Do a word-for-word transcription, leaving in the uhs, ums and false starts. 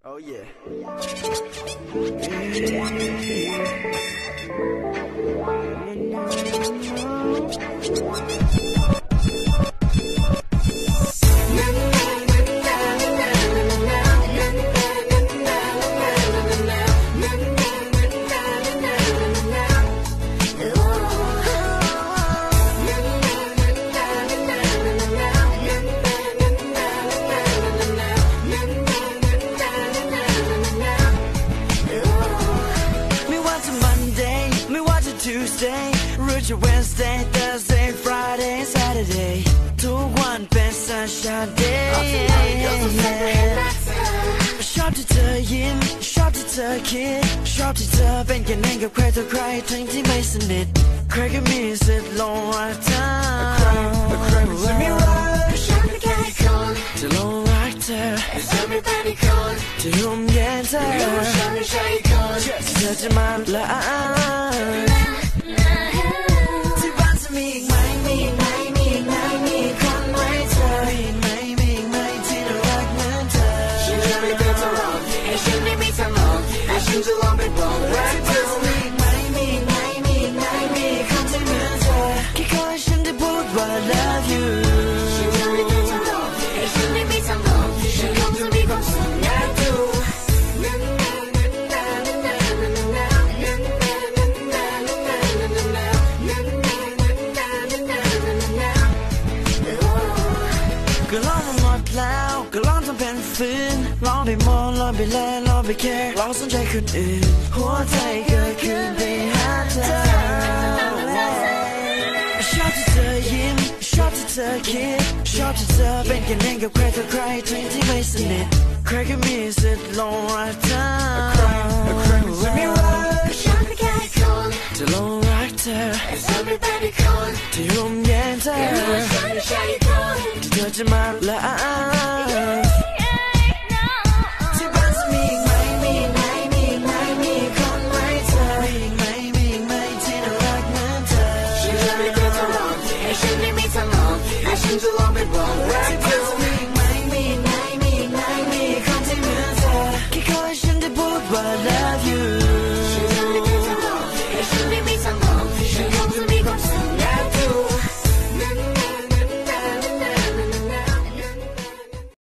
Oh yeah. Tuesday, Rudy Wednesday, Thursday, Friday, Saturday ทุกวันเป็น Sunshine Day ชอบที่เธอยิ้มชอบที่เธอคิดชอบที่เธอเป็นกันเองกับใครต่อใครทั้งที่ไม่สนิทใครก็มีสิทธิ์หลงรักเธอใครจะไม่รักฉันไม่แค่คนจะหลงรักเธอจะไม่เป็นคนจะยุ่งแย่เธอฉันไม่ใช่คนเธอจะมาละที่บ้านจะมีอีกไหมมีอีกไหมมีอีกไหมมีอีกคนไหมเธอมีอีกไหมมีอีกไหมที่น่ารักเหมือนเธอฉันจะไม่เดินตลอดให้ฉันได้มีทางออกให้ฉันจะลองไปบอกรักเธอมีอีกไหมมีอีกไหมมีอีกไหมมีอีกคนที่เหมือนเธอแค่ขอให้ฉันได้พูดว่า I love you ฉันจะไม่เดินตลอดให้ฉันได้มีทางออกฉันคงจะมีความสุขนะดูก็ลองมาหมดแล้วก็ลองทำเป็นฝืนลองไปมองลองไปแลลองไปแค่ลองสนใจคนอื่นหัวใจก็คือไปหาเธอชอบที่เธอยิ้มชอบที่เธอคิดชอบที่เธอเป็นกันเองกับใครต่อใครทั้งที่ไม่สนิทใครก็มีสิทธิ์หลงรักเธอจะไม่รักฉันไม่แค่คนจะหลงรักเธอจะไม่เป็นคนที่ยุ่งแย่เธอฉันไม่ใช่คนที่เธอจะมาละที่บ้านจะมีอีกไหมมีอีกไหมมีอีกไหมมีอีกคนไหมเธอมีอีกไหมมีอีกไหมที่น่ารักเหมือนเธอฉันจะไม่เดินตลอดให้ฉันได้มีทางออกให้ฉันจะลองไปบอกรัก